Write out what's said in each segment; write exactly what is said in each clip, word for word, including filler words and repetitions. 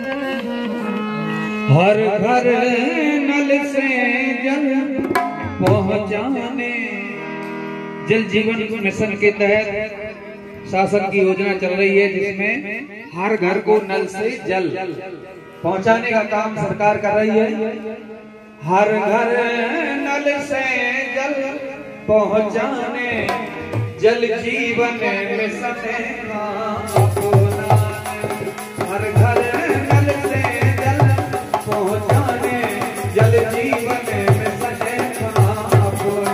हर घर नल से जल पहुंचाने। जल जीवन मिशन के तहत शासन की योजना चल रही है, जिसमें हर घर को नल से जल पहुंचाने का काम सरकार कर रही है। हर घर नल से जल पहुंचाने, जल जीवन मिशन का अपना। हर घर नल से जल पहुंचाने, जल जीवन मिशन का अपना।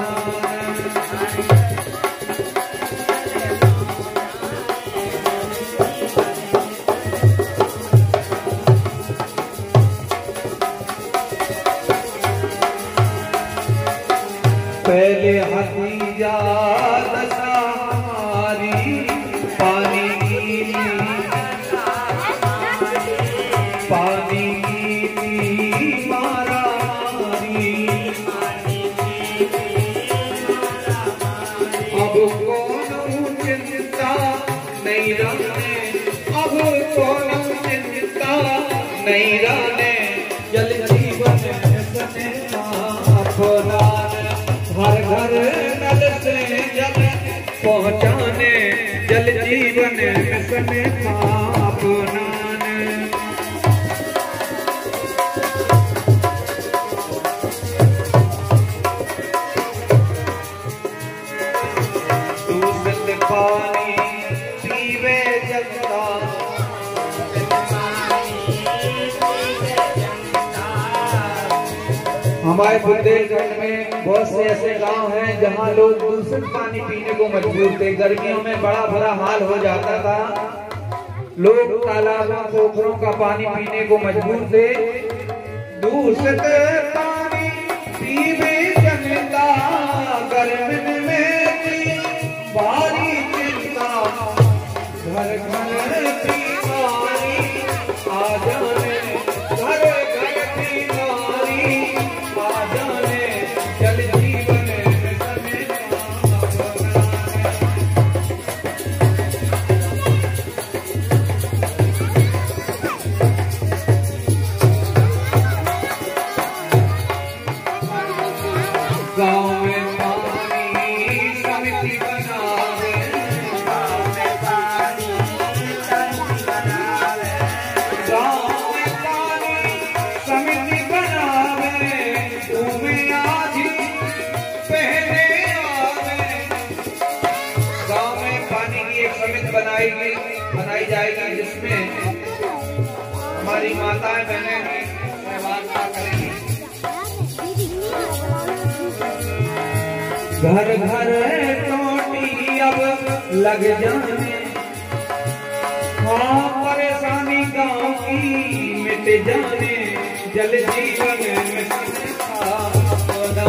पहले हतीजा दशा हमारी पानी की पानी की मारा मारी। अब कौन चिंता नहीं रहने, अब कौन चिंता नहीं रहने, जल जीवन अपना। हर घर नल से जल पहुंचाने, जल जीवन मिशन का अपनाने। दूषित पानी पीवे जनता, हमारे बुंदेलखंड में बहुत से ऐसे गांव हैं जहां लोग दूषित पानी पीने को मजबूर थे। गर्मियों में बड़ा बुरा हाल हो जाता था, लोग तालाबों पोखरों का पानी पीने को मजबूर थे। दूषित पानी पीवे जनता, गर्मी में भारी चिंता। घर घर बीमारी आ जाने, घर घर बीमारी आ जाने, जल जीवन मिशन का गाँव में पानी समिति बनावे, गाँव में पानी समिति बनावे, तुम्हें आधी पहले आवे। गाँव में पानी की एक समिति बनाई बनाई जाएगी, जिसमें हमारी माताएं बहनें भी सहभागिता करेंगी। घर घर टोटी अब लग जाने, हाँ परेशानी गांव की मिट जाने, जल जीवन मिशन का अपना।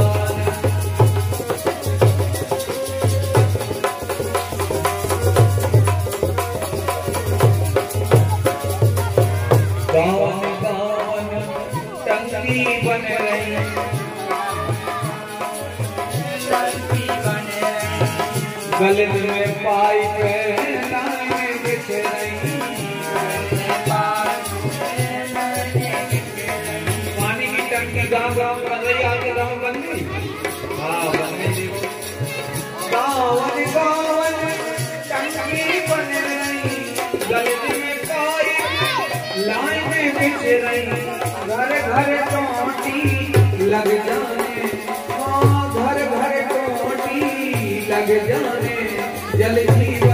गाँव गाँव टंकी बन रही, गलित में पाइप लाइन बिछ रही। पानी की टंकी गाँव गाँव बन रही, आपके गाँव बन गई? हाँ बन गई। गाँव गाँव टंकी बन रही, गलित में पाइप लाइन बिछ रही। घर घर टोटी लग जाने, हाँ घर घर टोटी लग जाने, जल जीवन